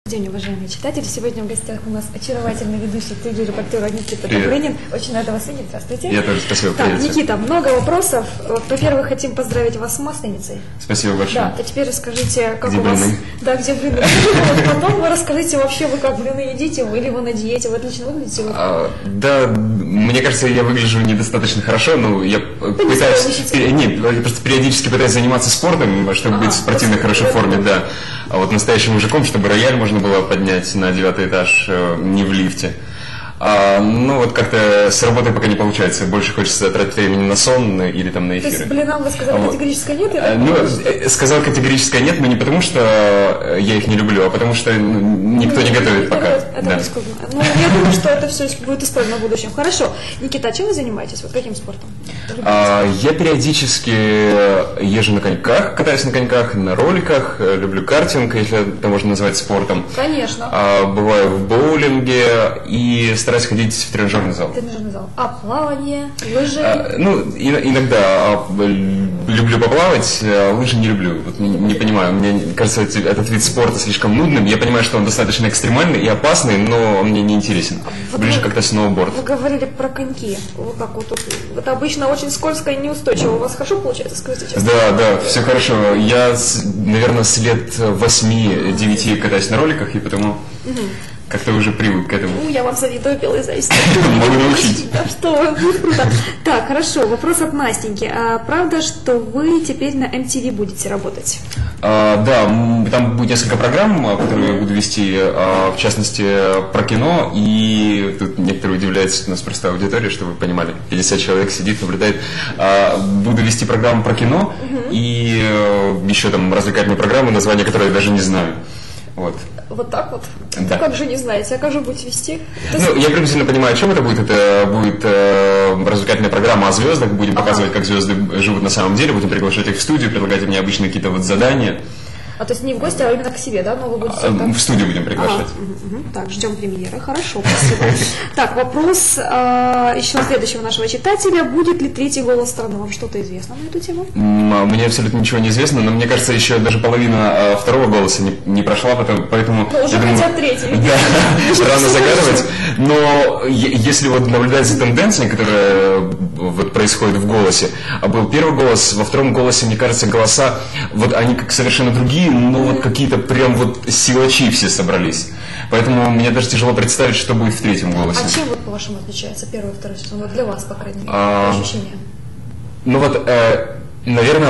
День, уважаемые читатели. Сегодня в гостях у нас очаровательный ведущий телерепортер Никита Добрынин. Очень рада вас видеть. Здравствуйте. Я тоже, спасибо. Так, Никита, много вопросов. Во-первых, хотим поздравить вас с Масленицей. Спасибо большое. Да, а теперь расскажите, как где у вас... блины? Да, где блины? Потом вы расскажите вообще, вы как блины едите, или вы на диете, вы отлично выглядите. Да, мне кажется, я выгляжу недостаточно хорошо, но я пытаюсь... Нет, просто периодически пытаюсь заниматься спортом, чтобы быть в спортивной хорошей форме, да. А вот настоящим мужиком, чтобы рояль можно было поднять на 9-й этаж не в лифте. Ну вот как-то с работой пока не получается. Больше хочется тратить времени на сон или там на эфиры. То есть блинам вы сказали категорическое нет? Сказал категорическое нет, но не потому, что я их не люблю, а потому что никто не готовит пока. Это бесспорно. Ну, я думаю, что это все будет исправлено в будущем. Хорошо. Никита, а чем вы занимаетесь? Вот каким спортом? Я периодически езжу на коньках, катаюсь на коньках, на роликах, люблю картинг, если это можно назвать спортом. Конечно. Бываю в боулинге и стараюсь ходить в тренажерный зал. Тренажерный зал. А плавание, лыжи? Иногда люблю поплавать, а лыжи не люблю. Вот не понимаю, мне кажется, этот вид спорта слишком нудным. Я понимаю, что он достаточно экстремальный и опасный, но он мне не интересен. Ближе как-то сноуборд. Вы говорили про коньки. Вот как вот это обычно очень скользко и неустойчиво. У вас хорошо получается, скажите честно? Да, все хорошо. Я, наверное, с лет 8-9 катаюсь на роликах, и потому... Как-то уже привык к этому. Я вам завидую, белой зависти. Могу научить. Да, что вы, круто. Так, хорошо, вопрос от Настеньки. А правда, что вы теперь на MTV будете работать? Да, там будет несколько программ, которые я буду вести, в частности, про кино. И тут некоторые удивляются, у нас просто аудитория, чтобы вы понимали. 50 человек сидит, наблюдает. Буду вести программу про кино и еще там развлекательные программы, названия которых я даже не знаю. Вот так вот? Да. Как же не знаете? А как же будете вести? Я приблизительно понимаю, о чем это будет. Это будет развлекательная программа о звездах. Будем показывать, как звезды живут на самом деле. Будем приглашать их в студию, предлагать им необычные какие-то вот задания. То есть не в гости, а именно к себе, да? Но вы будете там... В студию будем приглашать. Так, ждем премьеры. Хорошо, спасибо. Так, вопрос еще следующего нашего читателя. Будет ли третий голос страны? Вам что-то известно на эту тему? Мне абсолютно ничего не известно, но мне кажется, еще даже половина второго голоса не прошла, поэтому... Но уже хотят третий. Да, рано загадывать. Но если вот наблюдать за тенденцией, которая вот происходит в голосе, был первый голос, во втором голосе, мне кажется, голоса, вот они как совершенно другие, но вот какие-то прям вот силачи все собрались. Поэтому мне даже тяжело представить, что будет в третьем голосе. А чем вот, по-вашему, отличается первый и второй сезон? Вот для вас, по крайней мере, ощущения. Наверное,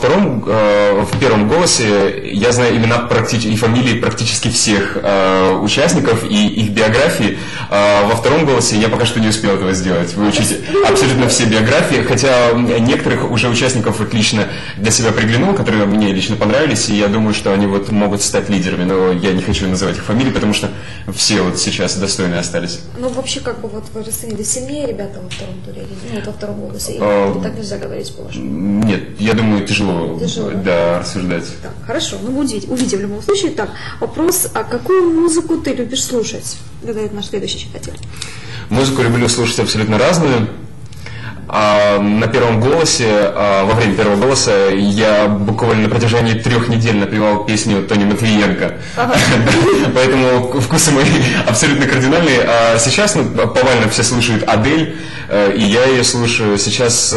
в первом голосе я знаю имена и фамилии практически всех участников и их биографии. Во втором голосе я пока что не успел этого сделать. Выучить абсолютно все биографии, хотя некоторых уже участников лично для себя приглянул, которые мне лично понравились, и я думаю, что они вот могут стать лидерами, но я не хочу называть их фамилии, потому что все вот сейчас достойные остались. Ну, вообще, как бы вот вы расценили сильнее ребята во втором туре, или во втором голосе, или так нельзя говорить, по-вашему? Нет, я думаю, тяжело. Да, рассуждать. Так, хорошо, мы увидим в любом случае. Так, вопрос, а какую музыку ты любишь слушать? Задает наш следующий читатель. Музыку люблю слушать абсолютно разную. На первом голосе, во время первого голоса, я буквально на протяжении 3 недель напевал песню Тони Матвиенко. Поэтому вкусы мои абсолютно кардинальные. А сейчас повально все слушают Адель, и я ее слушаю. Сейчас...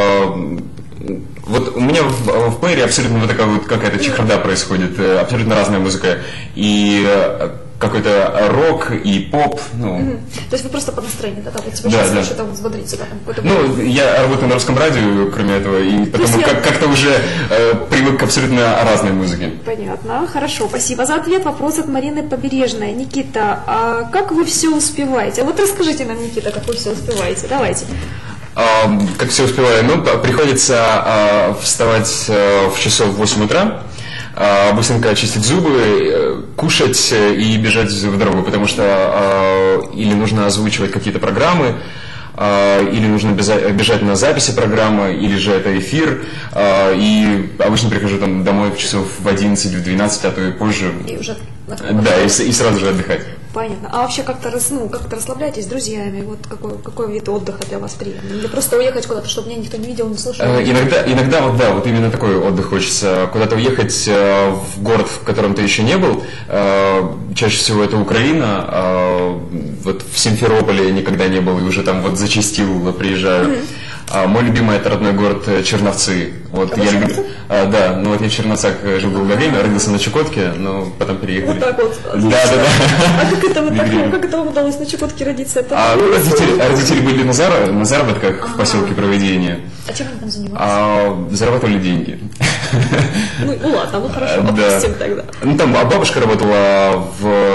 Вот у меня в плеере абсолютно вот такая вот какая-то чехарда происходит, абсолютно разная музыка. И какой-то рок, и поп. То есть вы просто по настроению, да? Вот тебя сейчас слушают, там взбодриться, да? Я работаю на русском радио, кроме этого, и потому как-то уже привык к абсолютно разной музыке. Понятно, хорошо, спасибо за ответ. Вопрос от Марины Побережной. Никита, а как вы все успеваете? Вот расскажите нам, Никита, как вы все успеваете, давайте. Как все успеваю? Приходится вставать в часов в 8 утра, быстренько очистить зубы, кушать и бежать в дорогу, потому что или нужно озвучивать какие-то программы, или нужно бежать на записи программы, или же это эфир, и обычно прихожу там домой в часов в 11, в 12, а то и позже. И уже... Да, и сразу же отдыхать. Понятно. А вообще как-то расслабляетесь с друзьями? Вот какой вид отдыха для вас приятный? Или просто уехать куда-то, чтобы меня никто не видел, не слышал? Иногда вот да, вот именно такой отдых хочется. Куда-то уехать в город, в котором ты еще не был. Чаще всего это Украина. Вот в Симферополе никогда не был и уже там вот зачастил, приезжаю. Мой любимый это родной город Черновцы. Вот я люблю. Да, ну вот я в Черновцах жил долгое время, родился на Чукотке, но потом переехали. Вот так вот. Да. А как это вам удалось на Чукотке родиться? Родители были на заработках в поселке Проведения. А чем они там занимались? Зарабатывали деньги. Ну ладно, ну хорошо, опустим тогда. Ну там бабушка работала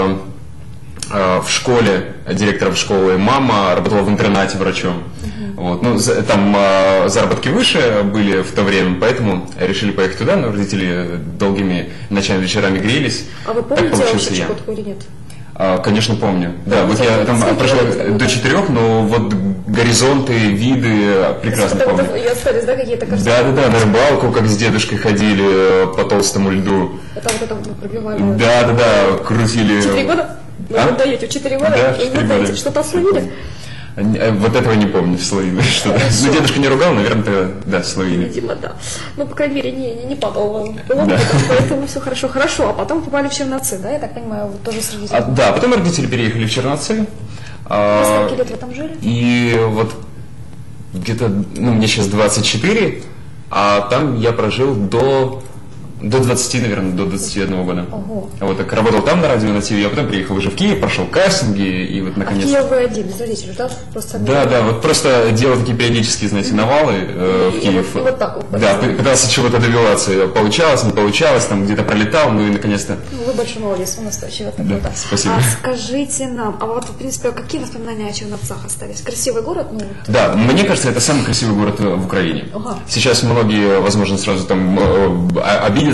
в школе, директором школы, мама работала в интернате врачом. Вот. Ну, там заработки выше были в то время, поэтому решили поехать туда, но родители долгими ночами, вечерами грелись. А вы помните вообще Чукотку или нет? Конечно, помню. Да, вот я там прожил до 4, но вот горизонты, виды прекрасно помню. Я остались, да, какие-то картины? Да, на рыбалку, как с дедушкой ходили по толстому льду. Это вот это пробивали? Да, крутили. 4 года? Вы даете в 4 года? Да, 4 года. Что-то словили? Вот этого не помню, словили что-то. Ну, дедушка не ругал, наверное, да, словили. Видимо, да. Ну, по крайней мере, не падал вам. Поэтому все хорошо. А потом попали в Черновцы, да, я так понимаю, вы тоже с родителями? Да, потом родители переехали в Черновцы. Сколько лет вы там жили? И вот где-то, мне сейчас 24, а там я прожил до 20, наверное, до 21 года. Ого. Вот так работал там на радио, на ТВ, а потом приехал уже в Киев, прошел кастинги, и вот наконец-то... А в Киев вы один, без родителей, да? Просто да, вот просто делал такие периодические, знаете, навалы в Киев. И вот так вот. Да, пытался чего-то добиваться. Получалось, не получалось, там где-то пролетал, ну и наконец-то... Вы большой молодец, вы настойчивый. Да, спасибо. А скажите нам, вот, в принципе, какие воспоминания о Черновцах остались? Красивый город? Да, мне кажется, это самый красивый город в Украине. Ага. Сейчас многие, возможно, сразу там обидятся.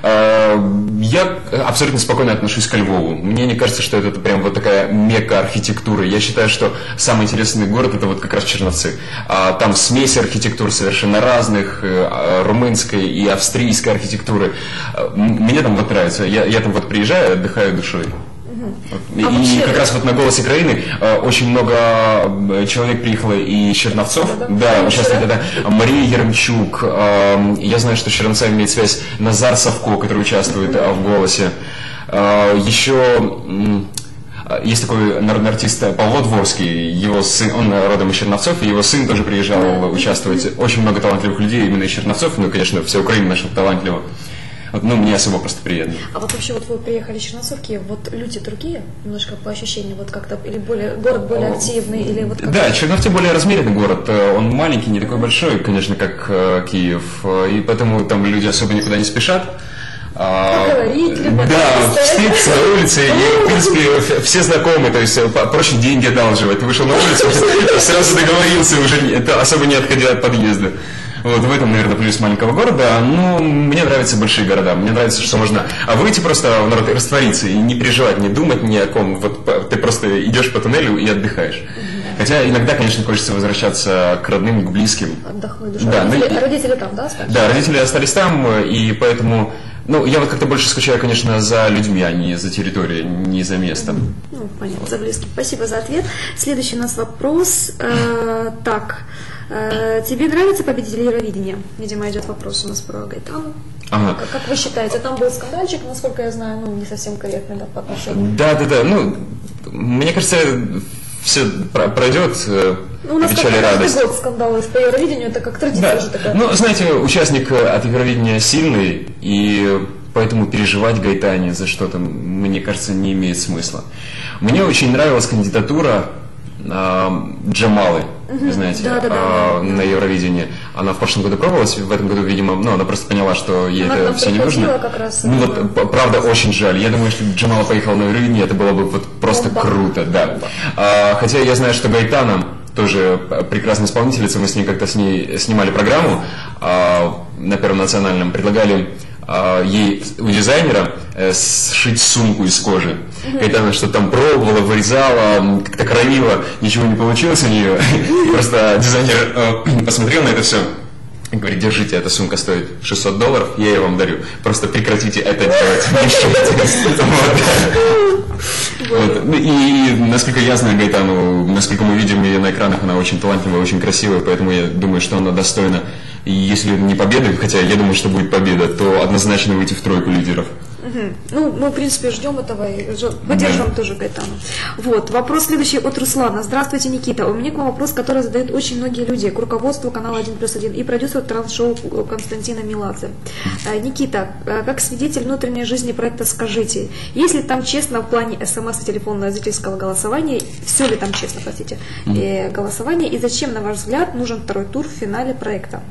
Я абсолютно спокойно отношусь к Львову. Мне не кажется, что это прям вот такая мекка архитектуры. Я считаю, что самый интересный город это вот как раз Черновцы. Там смесь архитектур совершенно разных, румынской и австрийской архитектуры. Мне там вот нравится. Я там вот приезжаю, отдыхаю душой. И вообще... как раз вот на «Голосе Украины» очень много человек приехало и из Черновцов. Да, участвует это Мария Еремчук. Я знаю, что с Черновцами имеет связь Назар Савко, который участвует в «Голосе». Еще есть такой народный артист Павло Дворский, его сын, он родом из Черновцов, и его сын тоже приезжал участвовать. Очень много талантливых людей именно из Черновцов, ну, конечно, вся Украина наша талантливая. Вот, мне особо просто приятно. А вот вообще вот вы приехали из Черновцов, вот люди другие, немножко по ощущениям, вот как-то, или город более активный, или вот как-то... Да, Черновцы более размеренный город, он маленький, не такой большой, конечно, как Киев, и поэтому там люди особо никуда не спешат. Поговорить, либо... Да, встретиться на улице, и, в принципе, все знакомы, то есть проще деньги одалживать. Ты вышел на улицу, сразу договорился, уже особо не отходя от подъезда. Вот в этом, наверное, плюс маленького города. Но мне нравятся большие города. Мне нравится, что можно выйти просто в народ и раствориться, и не переживать, не думать ни о ком. Вот ты просто идешь по туннелю и отдыхаешь. Хотя иногда, конечно, хочется возвращаться к родным, к близким. Отдохнуть душа. Да, родители там, да, остались? Да, родители остались там, и поэтому... я вот как-то больше скучаю, конечно, за людьми, а не за территорией, не за местом. Понятно, за близким. Спасибо за ответ. Следующий у нас вопрос. Тебе нравится победитель Евровидения? Видимо, идет вопрос у нас про Гайтану. Ага. Как вы считаете, там был скандальчик, насколько я знаю, не совсем корректный, да, по отношению? Да. Мне кажется, все пройдет, печаль и радость. У нас каждый год скандалы по Евровидению, это как традиция же такая. Знаете, участник от Евровидения сильный, и поэтому переживать Гайтане за что-то, мне кажется, не имеет смысла. Мне очень нравилась кандидатура Джамалы, знаете, на Евровидении. Она в прошлом году пробовалась, в этом году, видимо, она просто поняла, что ей это все не нужно. Как раз, правда, очень жаль. Я думаю, если бы Джамала поехала на Евровидение, это было бы вот просто круто, да. Хотя я знаю, что Гайтана тоже прекрасная исполнительница, мы с ней как-то снимали программу на Первом национальном, предлагали ей у дизайнера сшить сумку из кожи. Когда она что-то там пробовала, вырезала, как-то кровила, ничего не получилось у нее. И просто дизайнер посмотрел на это все и говорит: держите, эта сумка стоит $600, я ее вам дарю. Просто прекратите это делать. Ну, и насколько я знаю Гайтану, насколько мы видим ее на экранах, она очень талантливая, очень красивая, поэтому я думаю, что она достойна, и если не победы, хотя я думаю, что будет победа, то однозначно выйти в тройку лидеров. Ну, мы, в принципе, ждем этого и поддерживаем тоже Гайтану. Вот, вопрос следующий от Руслана. Здравствуйте, Никита. У меня к вам вопрос, который задают очень многие люди, к руководству канала 1+1 и продюсеру транс-шоу Константина Меладзе. Никита, как свидетель внутренней жизни проекта скажите, есть ли там честно в плане СМС и телефонного зрительского голосования, все ли там честно, простите, голосование, и зачем, на ваш взгляд, нужен второй тур в финале проекта?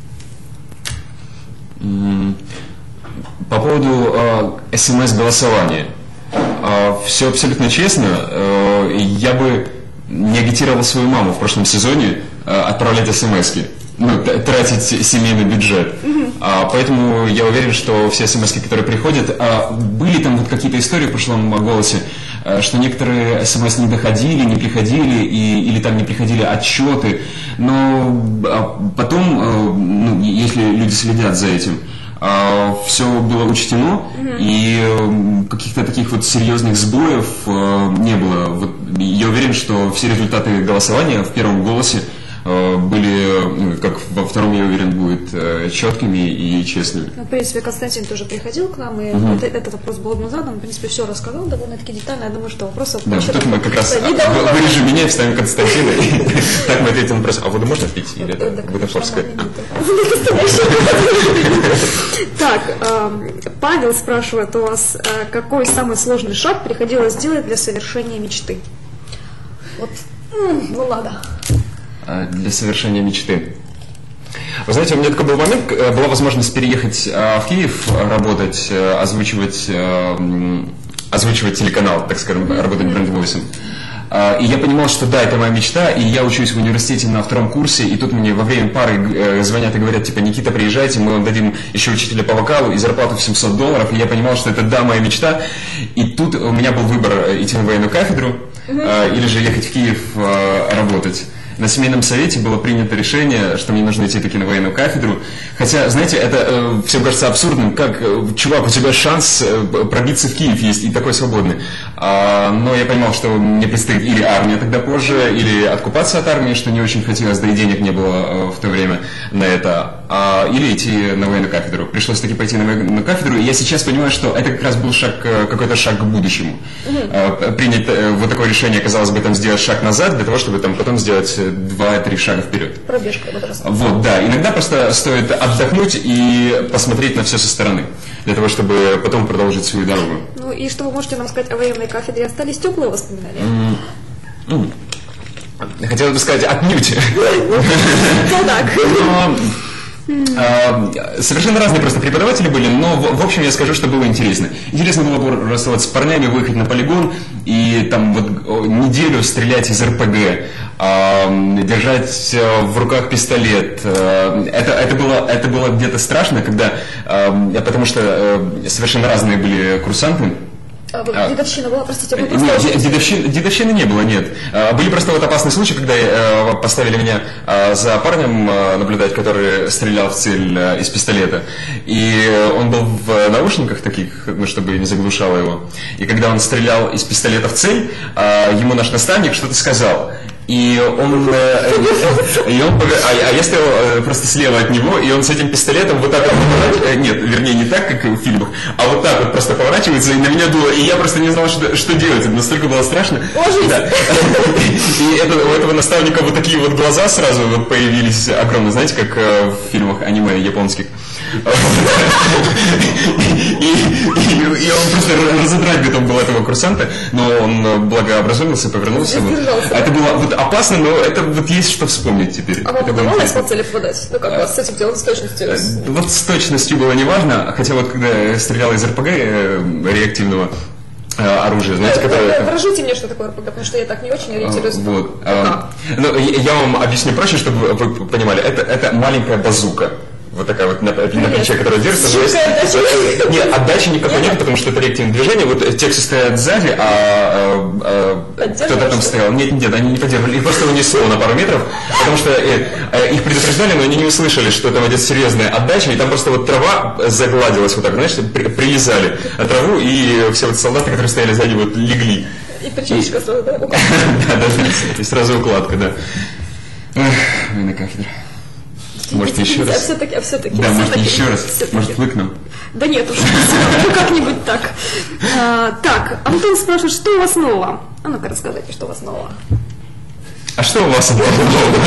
По поводу СМС-голосования. Все абсолютно честно. Я бы не агитировал свою маму в прошлом сезоне отправлять СМС-ки, тратить семейный бюджет. Поэтому я уверен, что все СМС-ки, которые приходят, были там вот какие-то истории в прошлом голосе, что некоторые СМС не доходили, не приходили, или там не приходили отчеты. Но потом, если люди следят за этим, все было учтено, и каких-то таких вот серьезных сбоев не было. Вот, я уверен, что все результаты голосования в первом голосе были, как во втором, я уверен, будут четкими и честными. Ну, в принципе, Константин тоже приходил к нам, и этот вопрос был задан, в принципе, все рассказал довольно-таки детально. Я думаю, что вопросов... Да, тут мы как раз вырежем меня и вставим Константина, и так мы ответим на вопрос. А воду можно пить? Или это бутафорское? Так, Павел спрашивает у вас, какой самый сложный шаг приходилось сделать для совершения мечты? Вот, ну ладно. Для совершения мечты. Вы знаете, у меня такой был момент, была возможность переехать в Киев, работать, озвучивать телеканал, так скажем, работать бренд-войсом. И я понимал, что да, это моя мечта, и я учусь в университете на 2-м курсе, и тут мне во время пары звонят и говорят, типа, Никита, приезжайте, мы вам дадим еще учителя по вокалу и зарплату в $700, и я понимал, что это да, моя мечта. И тут у меня был выбор идти на военную кафедру, или же ехать в Киев работать. На семейном совете было принято решение, что мне нужно идти таки на военную кафедру. Хотя, знаете, это всем кажется абсурдным, как, чувак, у тебя шанс пробиться в Киев есть и такой свободный. Но я понимал, что мне предстоит или армия тогда позже, или откупаться от армии, что не очень хотелось, да и денег не было в то время на это, или идти на военную кафедру. Пришлось таки пойти на военную кафедру, и я сейчас понимаю, что это как раз был какой-то шаг к будущему. Принять вот такое решение, казалось бы, там сделать шаг назад, для того, чтобы там потом сделать 2-3 шага вперед. Пробежка вот раз. Вот, да. Иногда просто стоит отдохнуть и посмотреть на все со стороны, для того, чтобы потом продолжить свою дорогу. Ну и что вы можете нам сказать о военной кафедре? Остались теплые воспоминания? Хотелось бы сказать, отнюдь. Ну так. Совершенно разные просто преподаватели были, но в общем я скажу, что было интересно. Интересно было просто с парнями выехать на полигон и там вот неделю стрелять из РПГ, держать в руках пистолет. Это было где-то страшно, потому что совершенно разные были курсанты. Дедовщина была, простите, вы просто... Нет, дедовщины не было, нет. Были просто вот опасные случаи, когда поставили меня за парнем наблюдать, который стрелял в цель из пистолета. И он был в наушниках таких, чтобы не заглушало его. И когда он стрелял из пистолета в цель, ему наш наставник что-то сказал. И я стоял просто слева от него, и он с этим пистолетом вот так вот поворачивается, нет, вернее, не так, как в фильмах, а вот так вот просто поворачивается, и на меня дуло, и я просто не знал, что делать, это настолько было страшно. Да. И у этого наставника вот такие вот глаза сразу вот появились огромные, знаете, как в фильмах аниме японских. И он просто разодрать готов был этого курсанта, но он благообразумился, повернулся. Это было вот опасно, но это вот есть что вспомнить теперь. А вам удавалось по цели попадать? Ну как у вас с этим делом, с точностью? Вот с точностью было неважно, хотя вот когда я стрелял из РПГ реактивного оружия, знаете, которое... Покажите мне, что такое РПГ, потому что я так не очень ориентируюсь. Вот. Ну, я вам объясню проще, чтобы вы понимали. Это маленькая базука. Вот такая вот на плече, которая держится. Нет, отдачи никакой нет, потому что это реактивное движение. Вот те, кто стоят сзади, кто-то там стоял. Нет, они не поддерживали. Их просто унесло на пару метров, потому что их предупреждали, но они не услышали, что там идет серьезная отдача, и там просто вот трава загладилась вот так, знаешь, прилезали траву, и все вот солдаты, которые стояли сзади, вот легли. И прическа сразу, да? Да, даже и сразу укладка, да. На кафедре. Может, еще раз? А все-таки. Да, может, еще раз? Может, вы к нам? Да нет уж, как-нибудь так. Так, Антон спрашивает, что у вас нового? А ну-ка, расскажите, что у вас нового. А что у вас нового?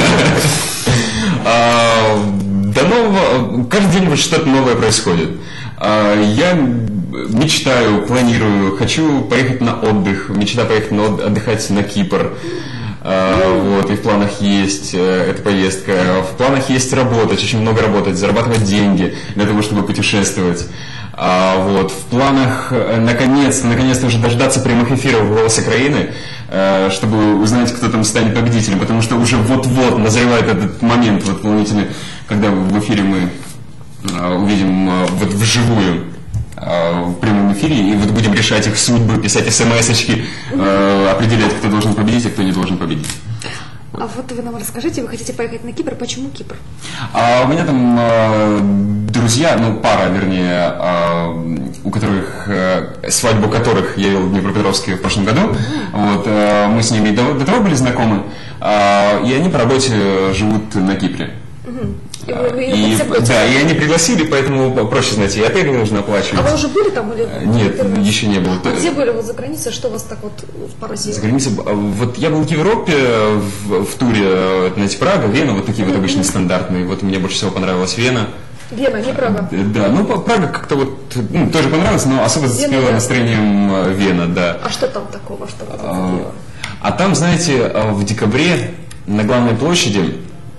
Да нового, каждый день вот что-то новое происходит. Я мечтаю, планирую, хочу поехать на отдых, мечтаю поехать отдыхать на Кипр. Вот, и в планах есть эта поездка, в планах есть работать, очень много работать, зарабатывать деньги для того, чтобы путешествовать. Вот, в планах наконец-то уже дождаться прямых эфиров в «Голос Украины», чтобы узнать, кто там станет победителем, потому что уже вот-вот назревает этот момент вот волнительный, когда в эфире мы увидим вот вживую в прямом эфире, и вот будем решать их судьбы, писать смс-очки, определять, кто должен победить, а кто не должен победить. А вот вы нам расскажите, вы хотите поехать на Кипр, почему Кипр? У меня там друзья, пара, вернее, у которых, свадьбу которых я вел в Днепропетровске в прошлом году. Вот, мы с ними до того были знакомы, и они по работе живут на Кипре. И они пригласили, поэтому проще, знаете, и отель не нужно оплачивать. А вы уже были там или? Нет, еще не был. А где были вот за границей, что вас так вот поразило? За границей, вот я был в Европе в туре, знаете, Прага, Вена, вот такие вот обычные стандартные. Вот мне больше всего понравилась Вена. Вена, не Прага. Да, Прага как-то вот тоже понравилась, но особо зацепила настроением Вена, да. А что там такого, что вас зацепило? А там, знаете, в декабре на главной площади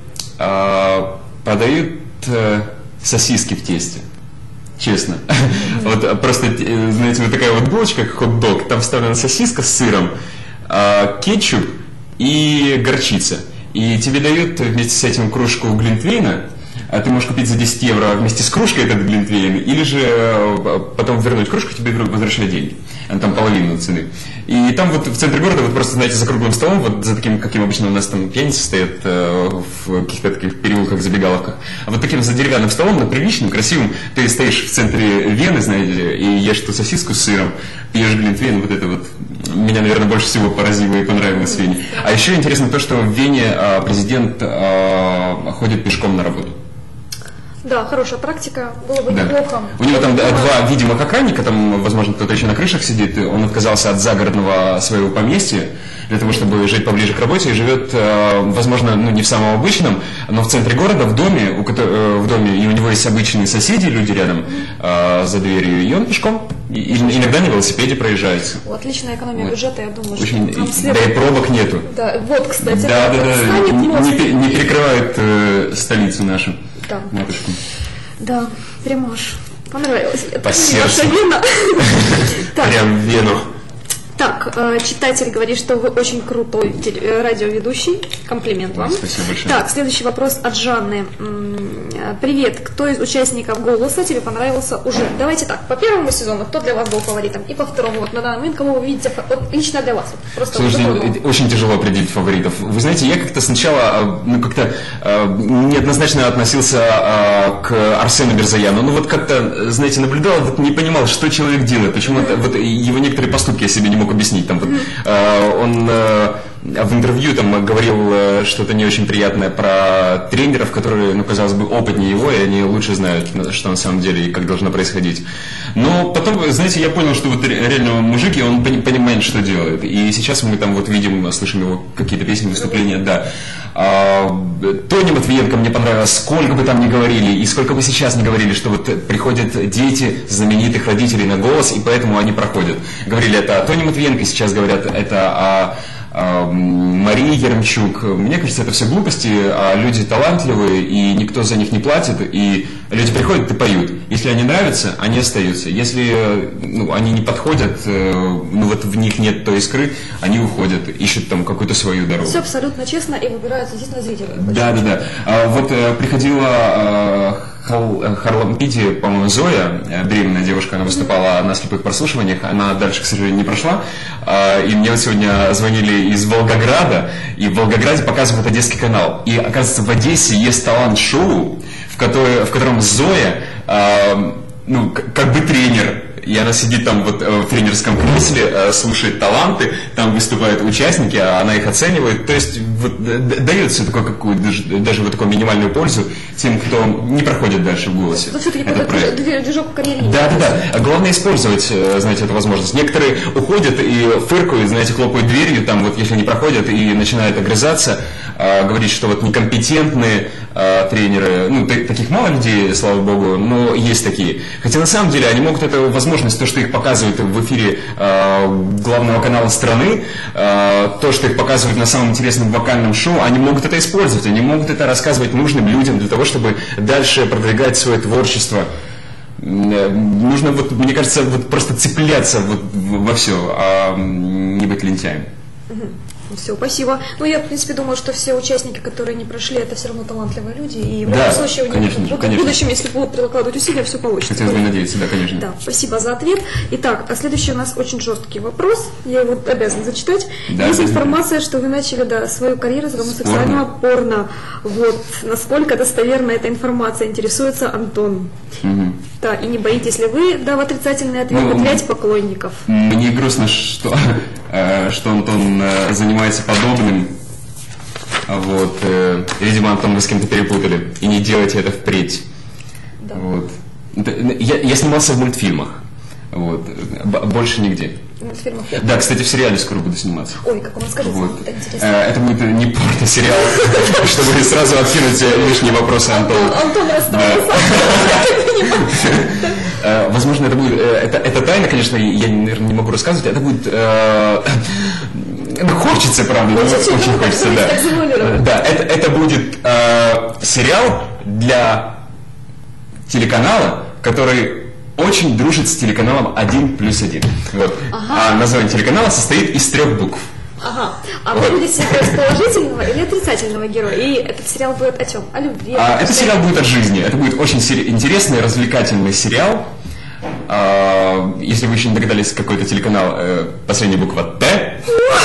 подают сосиски в тесте. Честно. Вот просто, знаете, вот такая вот булочка, как хот-дог, там вставлена сосиска с сыром, кетчуп и горчица. И тебе дают вместе с этим кружку глинтвейна, а ты можешь купить за 10 евро вместе с кружкой этот глинтвейн, или же потом вернуть кружку, тебе возвращают деньги. Там половину цены. И там вот в центре города, вот просто, знаете, за круглым столом, вот за таким, каким обычно у нас там пьяницы стоят в каких-то таких переулках, забегаловках, а вот таким за деревянным столом, приличным, красивым, ты стоишь в центре Вены, знаете, и ешь эту сосиску с сыром, пьешь глинтвейн, вот это вот меня, наверное, больше всего поразило и понравилось в Вене. А еще интересно то, что в Вене президент ходит пешком на работу. Да, хорошая практика, было бы неплохо. У него там два видимых охранника, там, возможно, кто-то еще на крышах сидит, он отказался от загородного своего поместья для того, чтобы жить поближе к работе, и живет, возможно, не в самом обычном, но в центре города, в доме, и у него есть обычные соседи, люди рядом за дверью, и он пешком, иногда на велосипеде проезжает. Отличная экономия бюджета, я думаю, очень, что да и пробок нету. Да, вот, кстати. Да, не перекрывает столицу нашу. Да. Матушку. Да, прям аж понравилось. По сердцу. Прям Вену. Так, читатель говорит, что вы очень крутой радиоведущий. Комплимент вам. Спасибо большое. Так, следующий вопрос от Жанны. Привет, кто из участников «Голоса» тебе понравился уже? Давайте так, по первому сезону, кто для вас был фаворитом? И по второму, вот на данный момент, кого вы видите, вот, лично для вас? Вот, просто слушайте, очень тяжело определить фаворитов. Вы знаете, я как-то сначала неоднозначно относился к Арсену Мирзояну. Вот как-то, знаете, наблюдал, вот не понимал, что человек делает, почему вот его некоторые поступки я себе не мог объяснить. Там, вот, он в интервью там говорил что-то не очень приятное про тренеров, которые, казалось бы, опытнее его, и они лучше знают, что на самом деле и как должно происходить. Но потом, знаете, я понял, что вот реально мужик, и он понимает, что делает. И сейчас мы там вот видим, слышим его какие-то песни, выступления, да. Тони Матвиенко мне понравилось, сколько бы там ни говорили, и сколько бы сейчас ни говорили, что вот приходят дети знаменитых родителей на «Голос», и поэтому они проходят. Говорили это о Тони Матвиенко, сейчас говорят это о Марии Еремчук. Мне кажется, это все глупости, а люди талантливые, и никто за них не платит, и люди приходят и поют. Если они нравятся, они остаются. Если они не подходят, вот в них нет той искры, они уходят, ищут там какую-то свою дорогу. Все абсолютно честно, и выбираются действительно зрители. Да. Вот приходила Харлампиди, по-моему, Зоя, беременная девушка, она выступала на слепых прослушиваниях, она дальше, к сожалению, не прошла, и мне вот сегодня звонили из Волгограда, и в Волгограде показывают Одесский канал, и, оказывается, в Одессе есть талант-шоу, в котором Зоя, как бы тренер, и она сидит там вот в тренерском кресле, слушает таланты, там выступают участники, а она их оценивает. То есть вот, дает все такое, даже вот такую минимальную пользу тем, кто не проходит дальше в голосе. Но все-таки движок в карьере. Да. Главное использовать, знаете, эту возможность. Некоторые уходят и фыркают, знаете, хлопают дверью, там вот если не проходят и начинают огрызаться, говорить, что вот некомпетентные тренеры, ну, таких мало людей, слава богу, но есть такие. Хотя на самом деле они могут эту возможность, то, что их показывают в эфире главного канала страны, то, что их показывают на самом интересном вокальном шоу, они могут это использовать, они могут это рассказывать нужным людям для того, чтобы дальше продвигать свое творчество. Нужно, вот, мне кажется, вот просто цепляться вот во все, а не быть лентяем. Все, спасибо. Ну, я, в принципе, думаю, что все участники, которые не прошли, это все равно талантливые люди. И в любом случае, у них в будущем, если будут прикладывать усилия, все получится. Хотелось бы надеяться, да, конечно. Да, спасибо за ответ. Итак, а следующий у нас очень жесткий вопрос. Я его обязан зачитать. Да, есть информация, что вы начали, свою карьеру с гомосексуального порно. Вот. Насколько достоверна эта информация, интересуется Антон. Угу. Да, и не боитесь ли вы, дав отрицательный ответ, потерять поклонников? Мне грустно, что Антон занимается подобным. Вот. Видимо, Антон, вы с кем-то перепутали. И не делайте это впредь. Да. Вот. Я снимался в мультфильмах. Вот. Больше нигде. Мультфильмах? Да, кстати, в сериале скоро буду сниматься. Ой, как вам расскажите, вот. Это интересно. Это будет не порно-сериал, чтобы сразу откинуть лишние вопросы Антону. Антон расстроился. Возможно, это будет... Это тайна, конечно, я, наверное, не могу рассказывать. Это будет... Хочется, правда, очень хочется, да. Да, это будет сериал для телеканала, который очень дружит с телеканалом 1+1. Вот. А название телеканала состоит из 3 букв. Ага. А вы будете играть положительного или отрицательного героя? И этот сериал будет о чем? О любви? Этот сериал будет о жизни. Это будет очень интересный, развлекательный сериал. Если вы еще не догадались, какой-то телеканал, последняя буква Т.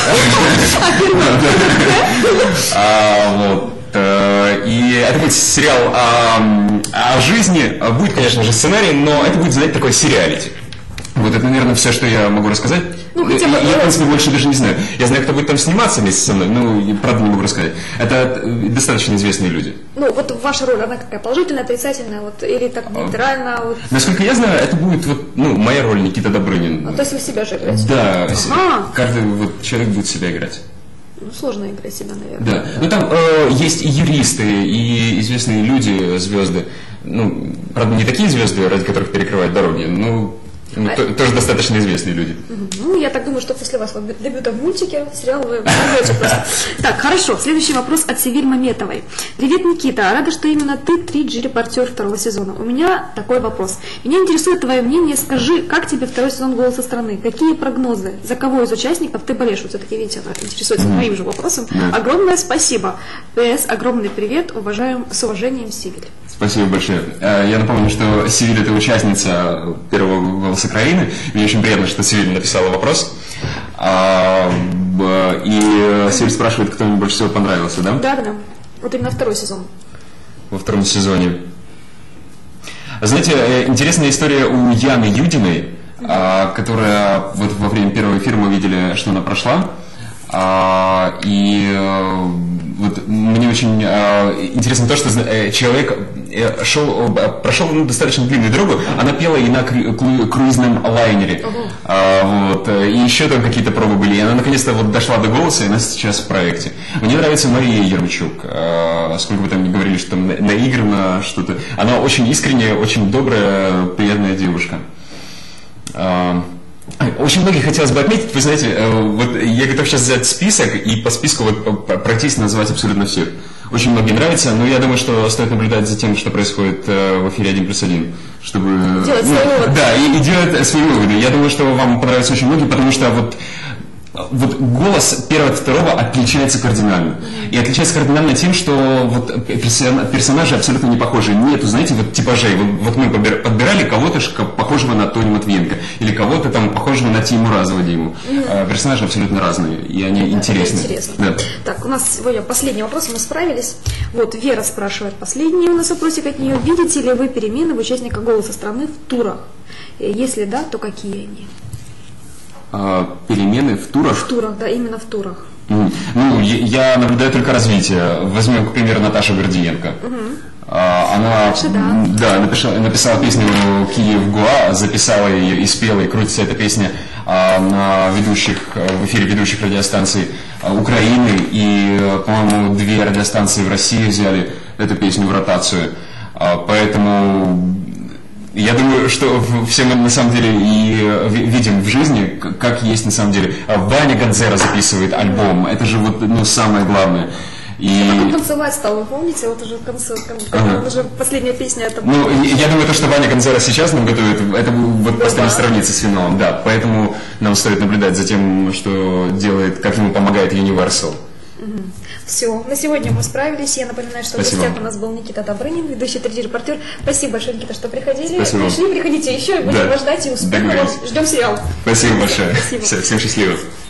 И это будет сериал о жизни. Будет, конечно же, сценарий, но это будет, знаете, такой сериалити. Вот это, наверное, все, что я могу рассказать. Ну, хотя бы... Я, в принципе, больше даже не знаю. Я знаю, кто будет там сниматься вместе со мной, но, правда, не могу рассказать. Это достаточно известные люди. Ну, вот ваша роль, она какая? Положительная, отрицательная? Вот, или так нейтрально? Вот... Насколько я знаю, это будет моя роль, Никита Добрынин. То есть вы себя же играете? Да, каждый человек будет себя играть. Ну, сложно играть себя, наверное. Да. Ну, там есть и юристы, и известные люди, звезды. Ну, правда, не такие звезды, ради которых перекрывают дороги, но... тоже достаточно известные люди. Ну, я так думаю, что после вашего дебюта в мультике сериал вы поймете просто. Так, хорошо. Следующий вопрос от Севиль Маметовой. Привет, Никита. Рада, что именно ты 3G-репортер 2-го сезона. У меня такой вопрос. Меня интересует твое мнение. Скажи, как тебе 2-й сезон «Голоса страны»? Какие прогнозы? За кого из участников ты болеешь? Вот все-таки, видите, она интересуется моим же вопросом. Огромное спасибо. ПС, огромный привет. С уважением, Севиль. Спасибо большое. Я напомню, что Севиль – это участница первого «Голоса Украины». Мне очень приятно, что Севиль написала вопрос. И Севиль спрашивает, кто мне больше всего понравился, да? Да. Вот именно 2-й сезон. Во 2-м сезоне. Знаете, интересная история у Яны Юдиной, которая вот во время первого эфира мы видели, что она прошла. И вот мне очень интересно то, что человек прошел достаточно длинную дорогу, она пела и на круизном лайнере, вот, и еще там какие-то пробы были, и она наконец-то вот дошла до голоса, и она сейчас в проекте. Мне нравится Мария Ермчук, сколько бы там ни говорили, что там наиграно что-то, она очень искренняя, очень добрая, приятная девушка. Очень многих хотелось бы отметить, вы знаете, вот я готов сейчас взять список и по списку вот пройтись назвать абсолютно всех. Очень многим нравится, но я думаю, что стоит наблюдать за тем, что происходит в эфире 1+1, чтобы... Делать свои выводы. Да, и делать свои выводы. Я думаю, что вам понравится очень многим, потому что вот голос 1-2 отличается кардинально. И отличается кардинально тем, что вот персонажи абсолютно не похожи. Нету, знаете, вот типажей. Вот мы подбирали кого-то похожего на Тоню Матвиенко, или кого-то там похожего на Тиму Разова Диму. Персонажи абсолютно разные, и они интересны. Интересно. Да. Так, у нас сегодня последний вопрос, мы справились. Вот Вера спрашивает, последний у нас вопросик от нее. Видите ли вы перемены в участниках «Голоса страны» в турах? Если да, то какие они? Перемены в турах? В турах, да, именно в турах. Ну, я наблюдаю только развитие. Возьмем, к примеру, Наташу Гордиенко. Она написала песню «Киев Гуа», записала ее и спела, и крутится эта песня в эфире ведущих радиостанций Украины, и, по-моему, 2 радиостанции в России взяли эту песню в ротацию. Поэтому я думаю, что все мы на самом деле и видим в жизни, как есть на самом деле. Ваня Ганзера записывает альбом, это же вот самое главное. И... Потом танцевать стал, вы помните, вот уже уже последняя песня. Это... Ну, я думаю, то, что Ваня Ганзера сейчас нам готовит, это вот постоянно сравнится с финалом, да. Поэтому нам стоит наблюдать за тем, что делает, как ему помогает Universal. Все, на сегодня мы справились. Я напоминаю, что в гостях у нас был Никита Добрынин, ведущий 3D-репортер. Спасибо большое, Никита, что приходили. Спасибо. Приходите еще, и будем вас ждать и успехов. Ждем сериал. Спасибо большое. Всем счастливо.